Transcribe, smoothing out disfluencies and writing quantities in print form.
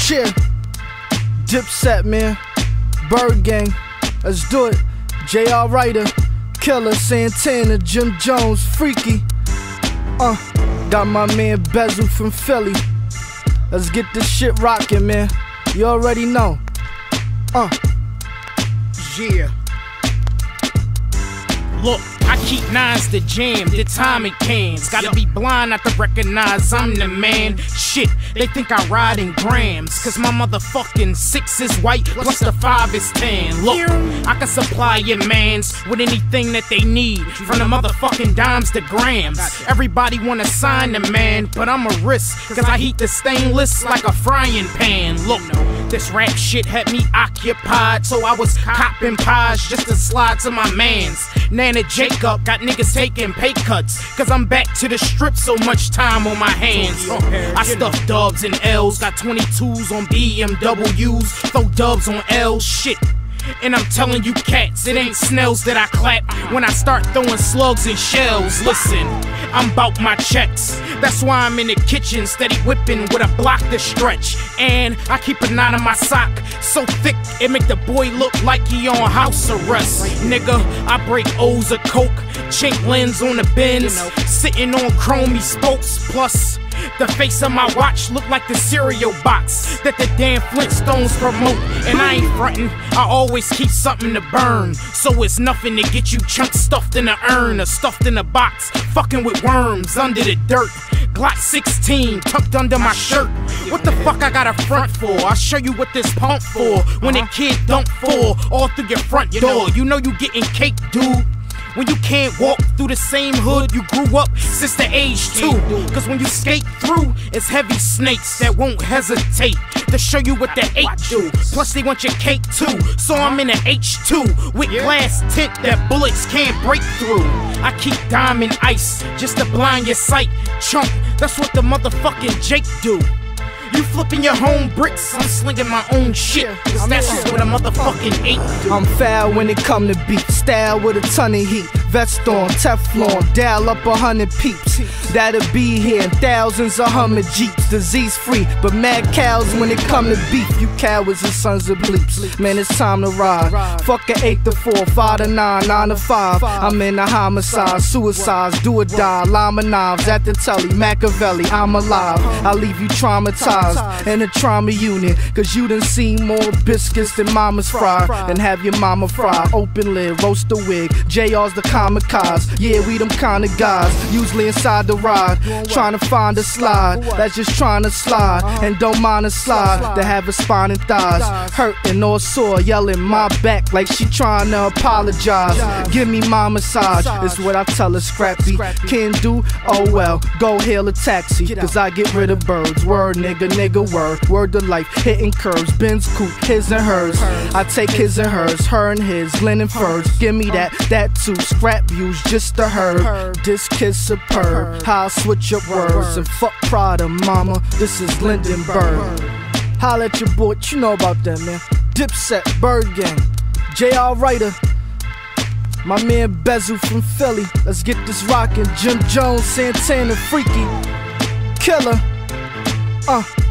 Shit, Dipset, man. Bird Gang, let's do it. J.R. Writer, Killer, Santana, Jim Jones, Freaky. Got my man Bezel from Philly. Let's get this shit rockin', man. You already know. Yeah. Look, I keep nines to jam, the timing cans. Gotta be blind not to recognize I'm the man. Shit, they think I ride in grams, cause my motherfucking 6 is white, plus the 5 is tan. Look, I can supply your mans with anything that they need, from the motherfucking dimes to grams. Everybody wanna sign the man, but I'm a risk, cause I heat the stainless like a frying pan. Look, this rap shit had me occupied, so I was copping pies just to slide to my mans. Nana Jacob got niggas taking pay cuts, cause I'm back to the strip, so much time on my hands. I stuff dubs and L's, got 22s on BMWs, throw dubs on L's, shit. And I'm telling you cats, it ain't Snells that I clap when I start throwing slugs and shells. Listen, I'm bout my checks, that's why I'm in the kitchen, steady whipping with a block to stretch. And I keep a knot in my sock, so thick it make the boy look like he on house arrest. Nigga, I break O's of coke, chink lens on the Benz, sitting on chromey spokes. Plus, the face of my watch look like the cereal box that the damn Flintstones promote. And I ain't frontin', I always keep something to burn, so it's nothing to get you chunks stuffed in a urn or stuffed in a box, fucking with worms under the dirt. Glock 16 tucked under my shirt. What the fuck I got a front for? I'll show you what this pump for. When a kid don't fall all through your front door, you know you getting cake, dude. When you can't walk through the same hood you grew up since the age 2. Cause when you skate through, it's heavy snakes that won't hesitate to show you what the 8 do. Plus they want your cake too, so I'm in an H2 with glass tint that bullets can't break through. I keep diamond ice just to blind your sight, chump. That's what the motherfucking Jake do. You flipping your home bricks, I'm slinging my own shit, cause that's just what a motherfucking 8 do. I'm foul when it come to beat, style with a ton of heat. Vest on, Teflon, dial up 100 peeps. That'll be here in thousands of Hummer Jeeps. Disease free, but mad cows when it come to beef. You cowards and sons of bleeps. Man, it's time to ride. Fuck a 8 to 4, 5 to 9, 9 to 5. I'm in a homicide, suicides, do or die. Llama knives at the telly, Machiavelli, I'm alive. I leave you traumatized in a trauma unit, cause you done seen more biscuits than mama's fry. And have your mama fry, open lid, roast the wig. JR's the kamikaze, yeah, we them kind of guys. Usually inside the ride, trying to find a slide that's just trying to slide and don't mind a slide to have a spine and thighs hurting or sore, yelling my back like she trying to apologize. Give me my massage, is what I tell her. Scrappy can't do, oh well, go hail a taxi, cause I get rid of birds. Word nigga, word to life, hitting curves, Benz coupe, his and hers. I take his and hers, her and his, linen furs. Give me that too, scrap views just to her. This kid superb, how I switch up words and fuck Prada, mama, this is Lindenberg. Holla at your boy, you know about that, man. Dipset, Bird Gang, J.R. Writer, my man Bezel from Philly. Let's get this rockin'. Jim Jones, Santana, Freaky, Killer.